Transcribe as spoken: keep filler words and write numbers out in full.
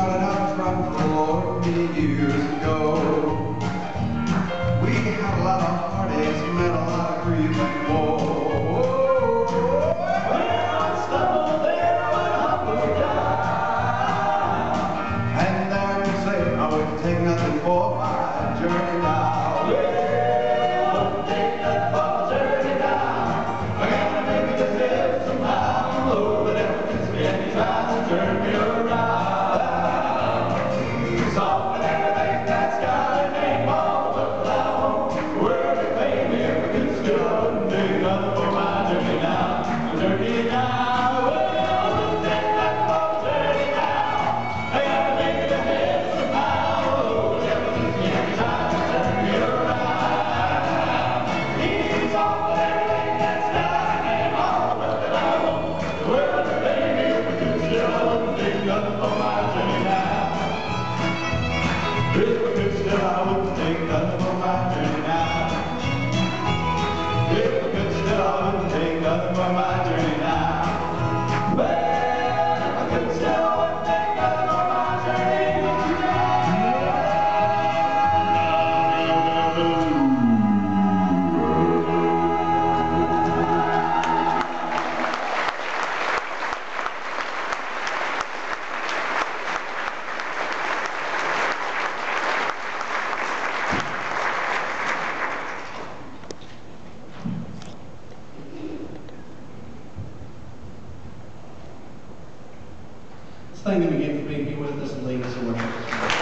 started out from four many years ago. We had a lot of heartaches, met a lot of grief and woe. Well, I stumbled there and humbled down, and there we say I wouldn't take nothing for my journey now. Well, I wouldn't take nothing for my journey now. I gotta make it to heaven somehow. Oh, but ever since me and he tried to turn me around. Thank them again for being here with us and leading us in worship.